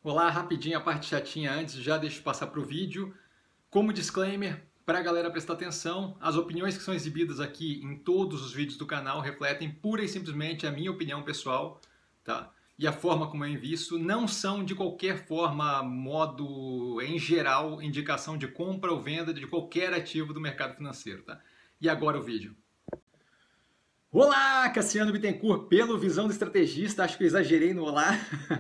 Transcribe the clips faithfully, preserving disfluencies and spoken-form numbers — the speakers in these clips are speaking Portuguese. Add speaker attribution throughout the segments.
Speaker 1: Olá, rapidinho a parte chatinha antes, já deixo eu passar para o vídeo. Como disclaimer, para a galera prestar atenção, as opiniões que são exibidas aqui em todos os vídeos do canal refletem pura e simplesmente a minha opinião pessoal, tá? E a forma como eu invisto não são de qualquer forma, modo, em geral, indicação de compra ou venda de qualquer ativo do mercado financeiro, tá? E agora o vídeo. Olá, Cassiano Bittencourt, pelo Visão do Estrategista, acho que eu exagerei no olá.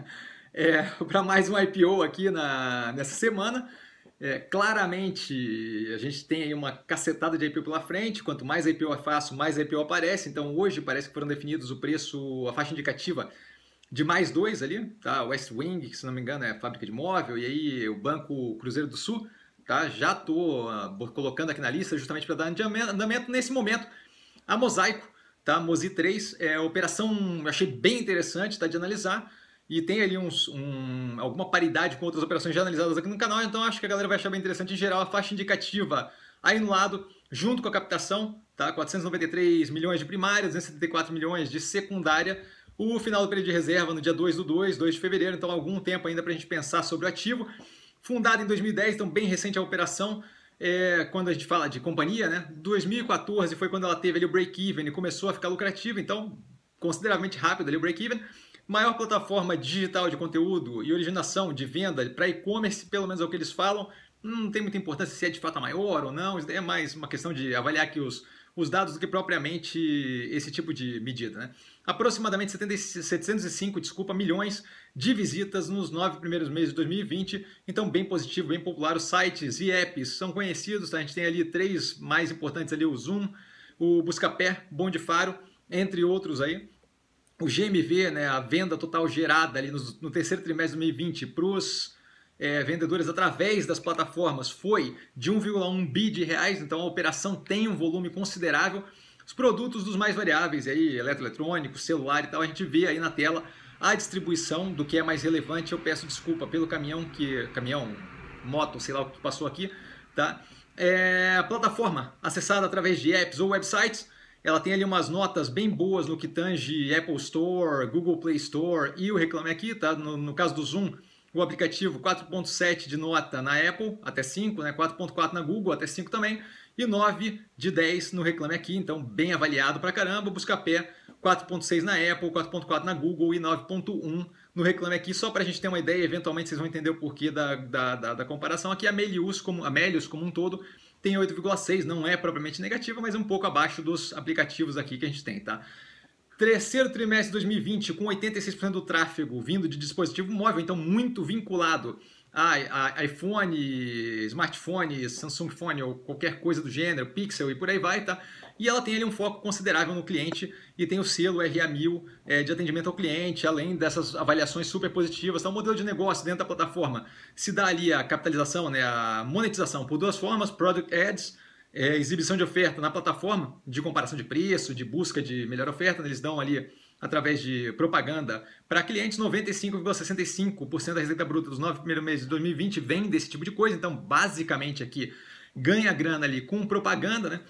Speaker 1: É, para mais um I P O aqui na, nessa semana. É, claramente a gente tem aí uma cacetada de I P O pela frente, quanto mais I P O eu faço, mais I P O aparece, então hoje parece que foram definidos o preço, a faixa indicativa de mais dois ali, tá? West Wing, que se não me engano é fábrica de móvel, e aí o Banco Cruzeiro do Sul, tá? Já estou uh, colocando aqui na lista justamente para dar andamento nesse momento. A Mosaico, tá? Mosi três, é operação, eu achei bem interessante, tá? De analisar. E tem ali uns, um, alguma paridade com outras operações já analisadas aqui no canal, então acho que a galera vai achar bem interessante em geral a faixa indicativa aí no lado, junto com a captação, tá? quatrocentos e noventa e três milhões de primária, duzentos e setenta e quatro milhões de secundária, o final do período de reserva no dia dois do dois, dois de fevereiro, então algum tempo ainda para a gente pensar sobre o ativo. Fundado em dois mil e dez, então bem recente a operação, é, quando a gente fala de companhia, né? dois mil e quatorze foi quando ela teve ali o break-even e começou a ficar lucrativa, então consideravelmente rápido ali o break-even. Maior plataforma digital de conteúdo e originação de venda para e-commerce, pelo menos é o que eles falam. Não tem muita importância se é de fato a maior ou não, é mais uma questão de avaliar aqui os, os dados do que propriamente esse tipo de medida, né? Aproximadamente setecentos e cinco desculpa, milhões de visitas nos nove primeiros meses de dois mil e vinte, então bem positivo, bem popular. Os sites e apps são conhecidos, tá? A gente tem ali três mais importantes ali, o Zoom, o Buscapé, Bom de Faro, entre outros aí. O G M V, né, a venda total gerada ali no, no terceiro trimestre de dois mil e vinte para os é, vendedores através das plataformas foi de um vírgula um bi de reais, então a operação tem um volume considerável. Os produtos dos mais variáveis, aí, eletroeletrônico, celular e tal, a gente vê aí na tela a distribuição do que é mais relevante. Eu peço desculpa pelo caminhão, que caminhão, moto, sei lá o que passou aqui, tá? É, a plataforma acessada através de apps ou websites, ela tem ali umas notas bem boas no que tange Apple Store, Google Play Store e o Reclame Aqui, tá? No, no caso do Zoom, o aplicativo quatro ponto sete de nota na Apple, até cinco, né? quatro ponto quatro na Google, até cinco também, e nove de dez no Reclame Aqui, então bem avaliado pra caramba. Buscapé, quatro ponto seis na Apple, quatro ponto quatro na Google e nove ponto um no Reclame Aqui, só pra gente ter uma ideia, eventualmente vocês vão entender o porquê da, da, da, da comparação. Aqui a Melius, como, a Melius como um todo, tem oito vírgula seis, não é propriamente negativa, mas um pouco abaixo dos aplicativos aqui que a gente tem, tá? Terceiro trimestre de dois mil e vinte, com oitenta e seis por cento do tráfego vindo de dispositivo móvel, então muito vinculado a, a iPhone, smartphone, Samsung Phone ou qualquer coisa do gênero, Pixel e por aí vai, tá? E ela tem ali um foco considerável no cliente e tem o selo R A mil é, de atendimento ao cliente, além dessas avaliações super positivas. Então, o modelo de negócio dentro da plataforma se dá ali a capitalização, né, a monetização por duas formas, Product Ads, é, exibição de oferta na plataforma, de comparação de preço, de busca de melhor oferta, eles dão ali através de propaganda para clientes. Noventa e cinco vírgula sessenta e cinco por cento da receita bruta dos nove primeiros meses de dois mil e vinte vem desse tipo de coisa, então basicamente aqui ganha grana ali com propaganda, né?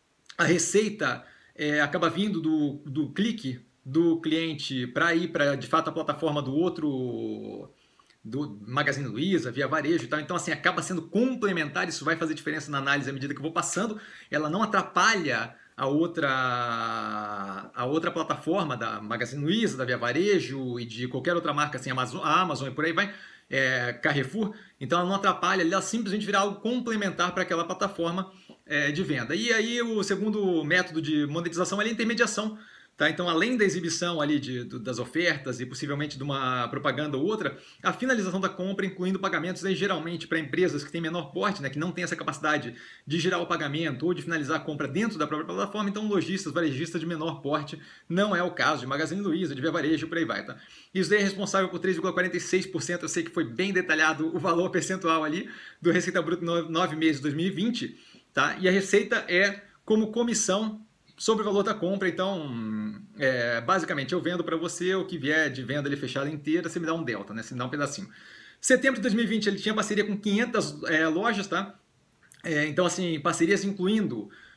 Speaker 1: A receita é, acaba vindo do, do clique do cliente para ir para, de fato, a plataforma do outro, do Magazine Luiza, Via Varejo e tal. Então, assim, acaba sendo complementar. Isso vai fazer diferença na análise à medida que eu vou passando. Ela não atrapalha a outra, a outra plataforma da Magazine Luiza, da Via Varejo e de qualquer outra marca, assim, Amazon, a Amazon e por aí vai, é, Carrefour. Então, ela não atrapalha, ela simplesmente vira algo complementar para aquela plataforma é, de venda. E aí, o segundo método de monetização é a intermediação. Tá? Então, além da exibição ali de, das ofertas e possivelmente de uma propaganda ou outra, a finalização da compra, incluindo pagamentos, aí, geralmente para empresas que têm menor porte, né, que não têm essa capacidade de gerar o pagamento ou de finalizar a compra dentro da própria plataforma, então lojistas, varejistas de menor porte, não é o caso de Magazine Luiza, de Via Varejo, por aí vai. Tá? Isso daí é responsável por três vírgula quarenta e seis por cento, eu sei que foi bem detalhado o valor percentual ali do Receita Bruta nove meses de dois mil e vinte, tá? E a receita é como comissão sobre o valor da compra. Então, é, basicamente, eu vendo para você o que vier de venda ali fechada inteira, você me dá um delta, né? Você me dá um pedacinho. Setembro de dois mil e vinte, ele tinha parceria com quinhentas é, lojas, tá? É, então, assim, parcerias incluindo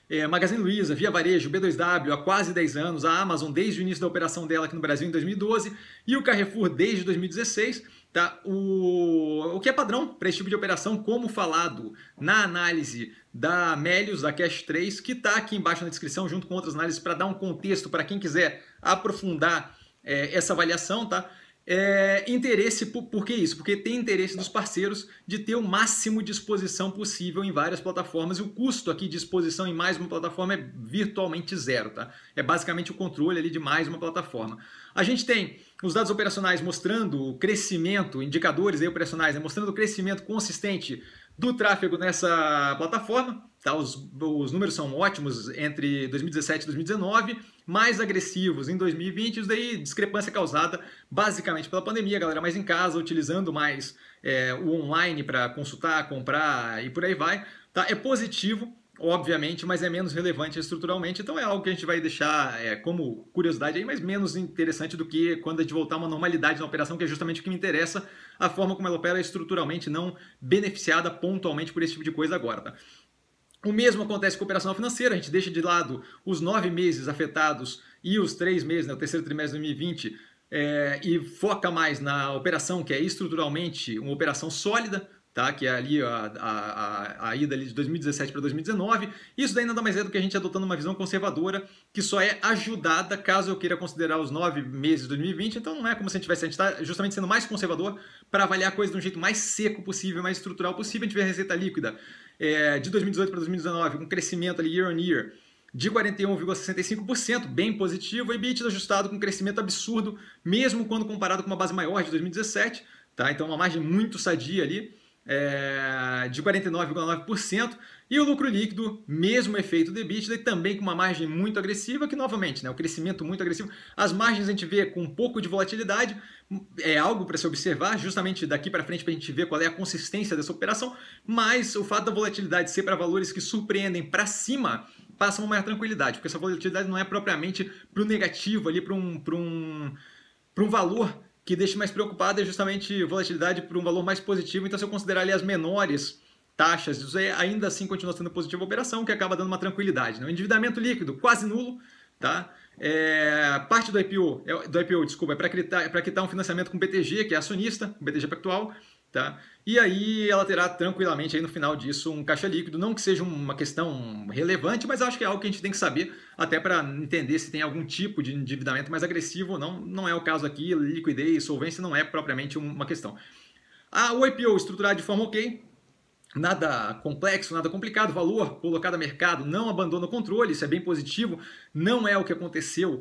Speaker 1: é, Magazine Luiza, Via Varejo, B dois W há quase dez anos, a Amazon desde o início da operação dela aqui no Brasil em dois mil e doze e o Carrefour desde dois mil e dezesseis. Tá? O, o que é padrão para esse tipo de operação, como falado na análise da Melius, da Cash três, que está aqui embaixo na descrição, junto com outras análises para dar um contexto para quem quiser aprofundar é, essa avaliação, tá? É, interesse, por, por que isso? Porque tem interesse dos parceiros de ter o máximo de exposição possível em várias plataformas e o custo aqui de exposição em mais uma plataforma é virtualmente zero, tá? É basicamente o controle ali de mais uma plataforma. A gente tem os dados operacionais mostrando o crescimento, indicadores aí operacionais, né, mostrando o crescimento consistente do tráfego nessa plataforma. Tá? Os, os números são ótimos entre dois mil e dezessete e dois mil e dezenove, mais agressivos em dois mil e vinte, isso daí discrepância causada basicamente pela pandemia, a galera mais em casa, utilizando mais é, o online para consultar, comprar e por aí vai. Tá? É positivo, obviamente, mas é menos relevante estruturalmente, então é algo que a gente vai deixar é, como curiosidade aí, mas menos interessante do que quando a gente voltar a uma normalidade na operação, que é justamente o que me interessa, a forma como ela opera estruturalmente, não beneficiada pontualmente por esse tipo de coisa agora, tá? O mesmo acontece com a operação financeira, a gente deixa de lado os nove meses afetados e os três meses, né, o terceiro trimestre de dois mil e vinte, é, e foca mais na operação que é estruturalmente uma operação sólida, tá? Que é ali a, a, a, a ida ali de dois mil e dezessete para dois mil e dezenove. Isso daí nada mais é do que a gente adotando uma visão conservadora, que só é ajudada caso eu queira considerar os nove meses de dois mil e vinte. Então não é como se a gente tivesse, a gente está justamente sendo mais conservador para avaliar a coisa de um jeito mais seco possível, mais estrutural possível. A gente vê a receita líquida é, de dois mil e dezoito para dois mil e dezenove, com crescimento ali year on year de quarenta e um vírgula sessenta e cinco por cento, bem positivo, e EBITDA ajustado com crescimento absurdo, mesmo quando comparado com uma base maior de dois mil e dezessete, tá? Então uma margem muito sadia ali, é, de quarenta e nove vírgula nove por cento, e o lucro líquido, mesmo efeito do EBITDA, e também com uma margem muito agressiva, que novamente, né, o crescimento muito agressivo, as margens a gente vê com um pouco de volatilidade, é algo para se observar, justamente daqui para frente para a gente ver qual é a consistência dessa operação, mas o fato da volatilidade ser para valores que surpreendem para cima, passa uma maior tranquilidade, porque essa volatilidade não é propriamente para o negativo, ali para um, para um, para um valor que deixa mais preocupado, é justamente volatilidade para um valor mais positivo. Então, se eu considerar ali as menores taxas, isso aí ainda assim continua sendo positiva a operação, que acaba dando uma tranquilidade, né? O endividamento líquido quase nulo, tá? É, parte do I P O, do I P O, desculpa, é para quitar, é para quitar um financiamento com o B T G, que é acionista, com o B T G Pactual, tá? E aí ela terá tranquilamente aí no final disso um caixa líquido, não que seja uma questão relevante, mas acho que é algo que a gente tem que saber até para entender se tem algum tipo de endividamento mais agressivo ou não. Não é o caso aqui, liquidez, solvência não é propriamente uma questão. Ah, o I P O estruturado de forma ok, nada complexo, nada complicado, valor colocado a mercado, não abandona o controle, isso é bem positivo, não é o que aconteceu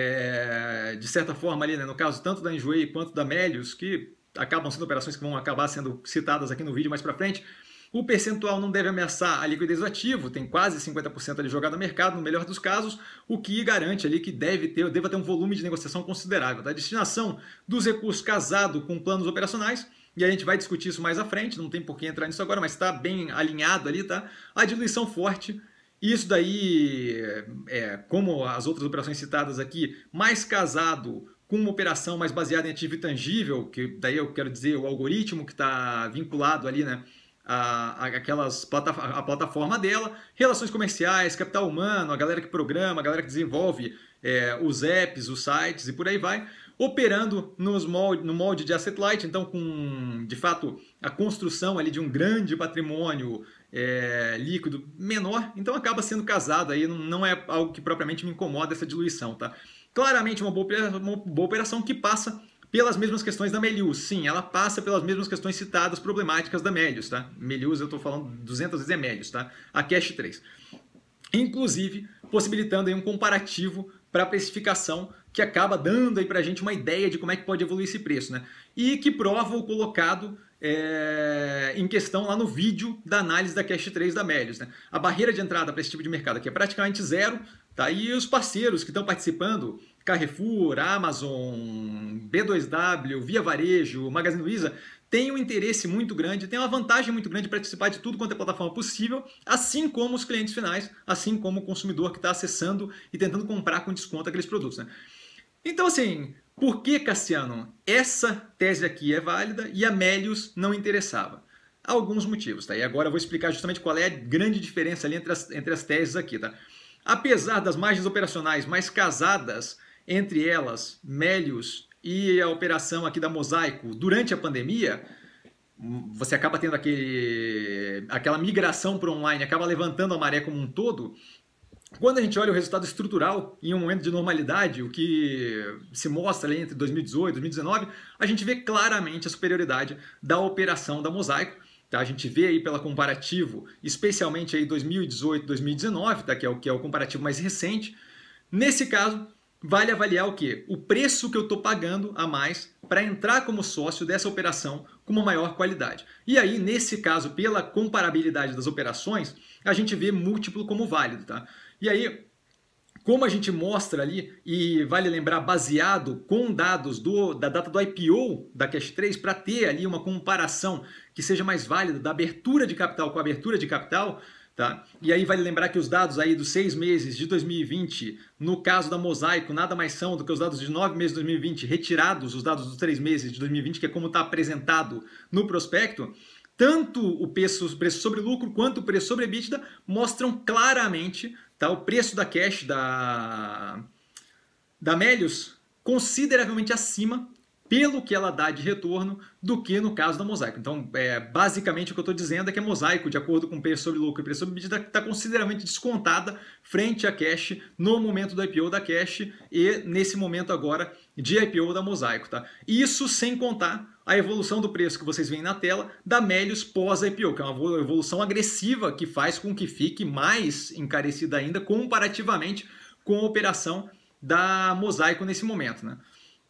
Speaker 1: é, de certa forma ali, né, no caso tanto da Enjoei quanto da Melius, que acabam sendo operações que vão acabar sendo citadas aqui no vídeo mais para frente. O percentual não deve ameaçar a liquidez do ativo, tem quase cinquenta por cento ali jogado no mercado, no melhor dos casos, o que garante ali que deve ter, deva ter um volume de negociação considerável. A destinação dos recursos casado com planos operacionais, e a gente vai discutir isso mais à frente, não tem por que entrar nisso agora, mas está bem alinhado ali, tá? A diluição forte, isso daí, é, como as outras operações citadas aqui, mais casado com uma operação mais baseada em ativo intangível, que daí eu quero dizer o algoritmo que está vinculado ali, né, a, a, aquelas plata, a plataforma dela, relações comerciais, capital humano, a galera que programa, a galera que desenvolve é, os apps, os sites e por aí vai, operando nos molde, no molde de asset light, então com, de fato, a construção ali de um grande patrimônio é, líquido menor, então acaba sendo casado aí, não, não é algo que propriamente me incomoda essa diluição, tá? Claramente uma boa, uma boa operação que passa pelas mesmas questões da Melius. Sim, ela passa pelas mesmas questões citadas problemáticas da Melius, tá? Melius, eu estou falando duzentas vezes é Melius, tá? A Cash três. Inclusive, possibilitando aí um comparativo para a precificação que acaba dando aí para a gente uma ideia de como é que pode evoluir esse preço, né? E que prova o colocado é, em questão lá no vídeo da análise da Cash três da Melius, né? A barreira de entrada para esse tipo de mercado aqui é praticamente zero, tá? E os parceiros que estão participando, Carrefour, Amazon, B dois W, Via Varejo, Magazine Luiza, têm um interesse muito grande, têm uma vantagem muito grande de participar de tudo quanto é plataforma possível, assim como os clientes finais, assim como o consumidor que está acessando e tentando comprar com desconto aqueles produtos, né? Então, assim, por que, Cassiano, essa tese aqui é válida e a Melius não interessava? alguns motivos, tá? E agora eu vou explicar justamente qual é a grande diferença ali entre as, entre as teses aqui, tá? Apesar das margens operacionais mais casadas entre elas, Melius e a operação aqui da Mosaico durante a pandemia, você acaba tendo aquele, aquela migração para o online, acaba levantando a maré como um todo. Quando a gente olha o resultado estrutural em um momento de normalidade, o que se mostra ali entre dois mil e dezoito e dois mil e dezenove, a gente vê claramente a superioridade da operação da Mosaico. Tá? A gente vê aí pela comparativo, especialmente aí dois mil e dezoito, dois mil e dezenove, tá? que, é o, que é o comparativo mais recente. Nesse caso, vale avaliar o quê? O preço que eu estou pagando a mais para entrar como sócio dessa operação com uma maior qualidade. E aí, nesse caso, pela comparabilidade das operações, a gente vê múltiplo como válido. Tá? E aí, como a gente mostra ali, e vale lembrar, baseado com dados do, da data do I P O da Cash três, para ter ali uma comparação que seja mais válida da abertura de capital com a abertura de capital, tá? E aí vale lembrar que os dados aí dos seis meses de dois mil e vinte, no caso da Mosaico, nada mais são do que os dados de nove meses de dois mil e vinte, retirados os dados dos três meses de dois mil e vinte, que é como está apresentado no prospecto. Tanto o preço, preço sobre lucro quanto o preço sobre EBITDA mostram claramente, tá, o preço da cash da, da Melius consideravelmente acima pelo que ela dá de retorno do que no caso da Mosaico. Então, é, basicamente o que eu estou dizendo é que a Mosaico, de acordo com o preço sobre lucro e preço sobre EBITDA, está consideravelmente descontada frente à Cash no momento do I P O da Cash e nesse momento agora de I P O da Mosaico. Tá? Isso sem contar a evolução do preço que vocês veem na tela da Melius pós-I P O, que é uma evolução agressiva que faz com que fique mais encarecida ainda comparativamente com a operação da Mosaico nesse momento. Né?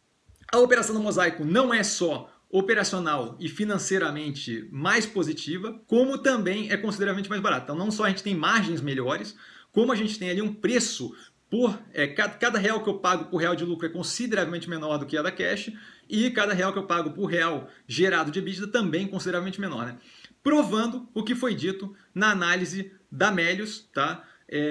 Speaker 1: A operação da Mosaico não é só operacional e financeiramente mais positiva, como também é consideravelmente mais barata. Então não só a gente tem margens melhores, como a gente tem ali um preço por... É, cada, cada real que eu pago por real de lucro é consideravelmente menor do que a da Cash, e cada real que eu pago por real gerado de EBITDA também consideravelmente menor. Né? Provando o que foi dito na análise da Melius, tá?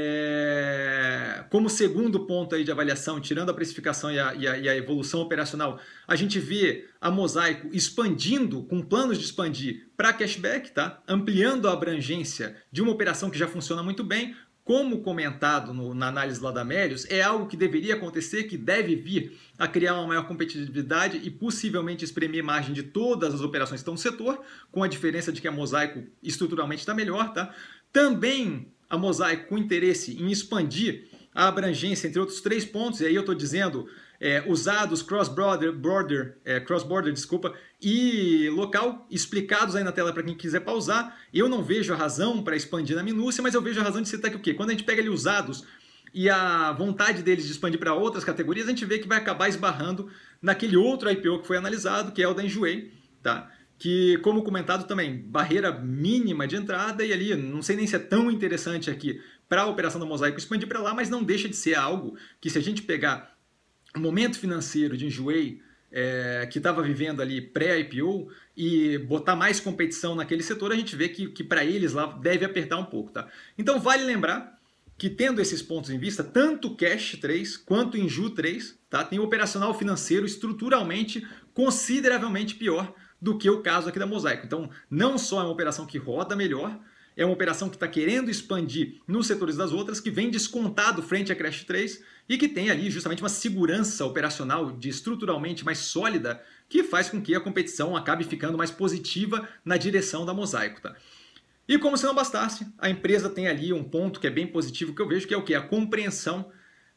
Speaker 1: É... Como segundo ponto aí de avaliação, tirando a precificação e a, e, a, e a evolução operacional, a gente vê a Mosaico expandindo, com planos de expandir para cashback, tá? Ampliando a abrangência de uma operação que já funciona muito bem. Como comentado no, na análise lá da Melius, é algo que deveria acontecer, que deve vir a criar uma maior competitividade e possivelmente espremer margem de todas as operações que estão no setor, com a diferença de que a Mosaico estruturalmente está melhor. Tá? Também a Mosaico com interesse em expandir a abrangência entre outros três pontos, e aí eu estou dizendo é, usados, cross-border, border, é, cross-border, desculpa, e local, explicados aí na tela para quem quiser pausar. Eu não vejo a razão para expandir na minúcia, mas eu vejo a razão de citar que o quê? Quando a gente pega ali usados e a vontade deles de expandir para outras categorias, a gente vê que vai acabar esbarrando naquele outro I P O que foi analisado, que é o da Enjoei, tá? Que, como comentado também, barreira mínima de entrada e ali, não sei nem se é tão interessante aqui para a operação da Mosaico expandir para lá, mas não deixa de ser algo que, se a gente pegar o momento financeiro de Enjoei, é, que estava vivendo ali pré-I P O e botar mais competição naquele setor, a gente vê que, que para eles lá deve apertar um pouco. Tá? Então vale lembrar que, tendo esses pontos em vista, tanto Cash três quanto Enju três, tá, tem um operacional financeiro estruturalmente consideravelmente pior do que o caso aqui da Mosaico. Então não só é uma operação que roda melhor, é uma operação que está querendo expandir nos setores das outras, que vem descontado frente a Cash três e que tem ali justamente uma segurança operacional de estruturalmente mais sólida, que faz com que a competição acabe ficando mais positiva na direção da Mosaico. Tá? E como se não bastasse, a empresa tem ali um ponto que é bem positivo, que eu vejo que é o quê? A compreensão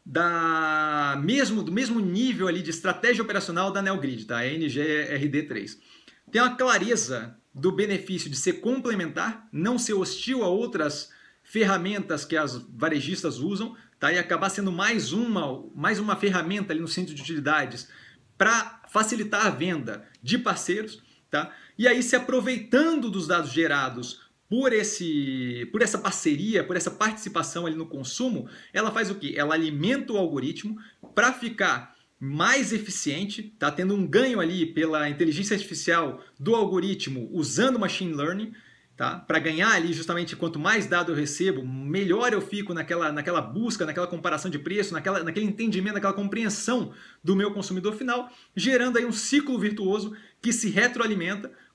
Speaker 1: da mesmo, do mesmo nível ali de estratégia operacional da Neogrid, tá? A N G R D três. Tem uma clareza do benefício de ser complementar, não ser hostil a outras ferramentas que as varejistas usam, tá? E acabar sendo mais uma, mais uma ferramenta ali no centro de utilidades para facilitar a venda de parceiros. Tá? E aí, se aproveitando dos dados gerados por, esse, por essa parceria, por essa participação ali no consumo, ela faz o quê? Ela alimenta o algoritmo para ficar mais eficiente, tá tendo um ganho ali pela inteligência artificial do algoritmo usando machine learning, tá? Para ganhar ali justamente quanto mais dado eu recebo, melhor eu fico naquela, naquela busca, naquela comparação de preço, naquela, naquele entendimento, naquela compreensão do meu consumidor final, gerando aí um ciclo virtuoso que se retroalimenta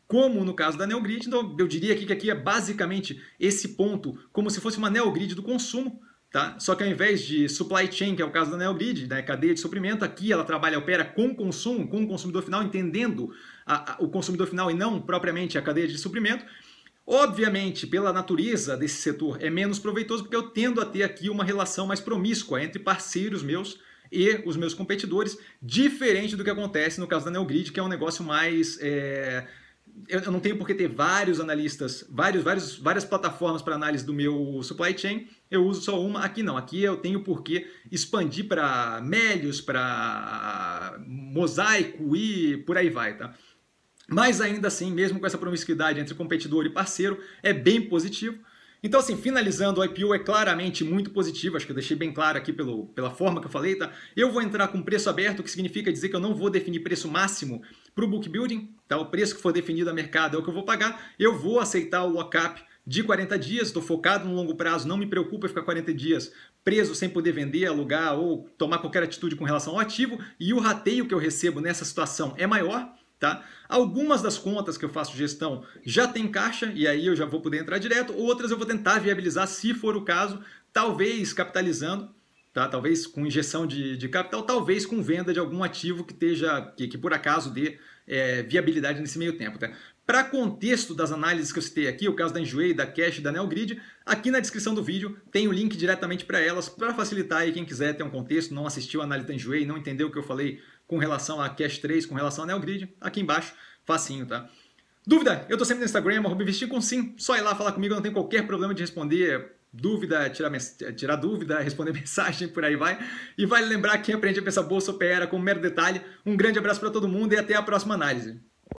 Speaker 1: como no caso da NeoGrid. Então eu diria aqui que aqui é basicamente esse ponto como se fosse uma NeoGrid do consumo, tá? Só que ao invés de supply chain, que é o caso da NeoGrid, né, cadeia de suprimento, aqui ela trabalha, opera com consumo, com o consumidor final, entendendo a, a, o consumidor final e não propriamente a cadeia de suprimento. Obviamente, pela natureza desse setor, é menos proveitoso porque eu tendo a ter aqui uma relação mais promíscua entre parceiros meus e os meus competidores, diferente do que acontece no caso da NeoGrid, que é um negócio mais... É... Eu não tenho por que ter vários analistas, vários, vários, várias plataformas para análise do meu supply chain, eu uso só uma. Aqui não, aqui eu tenho por que expandir para Melius, para Mosaico e por aí vai, tá? Mas ainda assim, mesmo com essa promiscuidade entre competidor e parceiro, é bem positivo. Então, assim, finalizando, o I P O é claramente muito positivo, acho que eu deixei bem claro aqui pelo, pela forma que eu falei, tá? Eu vou entrar com preço aberto, o que significa dizer que eu não vou definir preço máximo para o book building, tá? O preço que for definido a mercado é o que eu vou pagar. Eu vou aceitar o lock-up de quarenta dias, estou focado no longo prazo, não me preocupa ficar quarenta dias preso sem poder vender, alugar ou tomar qualquer atitude com relação ao ativo, e o rateio que eu recebo nessa situação é maior. Tá? Algumas das contas que eu faço gestão já tem caixa e aí eu já vou poder entrar direto, outras eu vou tentar viabilizar se for o caso, talvez capitalizando, tá? Talvez com injeção de, de capital, talvez com venda de algum ativo que, esteja, que, que por acaso dê é, viabilidade nesse meio tempo. Tá? Para contexto das análises que eu citei aqui, o caso da Enjoei, da Cash e da NeoGrid, aqui na descrição do vídeo tem o link diretamente para elas, para facilitar aí quem quiser ter um contexto, não assistiu a análise da Enjoei, não entendeu o que eu falei com relação a Cash três, com relação a NeoGrid, aqui embaixo, facinho, tá? Dúvida? Eu tô sempre no Instagram, arroba investir com sim, só ir lá falar comigo, eu não tenho qualquer problema de responder dúvida, tirar, tirar dúvida, responder mensagem, por aí vai. E vale lembrar que quem aprende a pensar bolsa opera com um mero detalhe. Um grande abraço para todo mundo e até a próxima análise.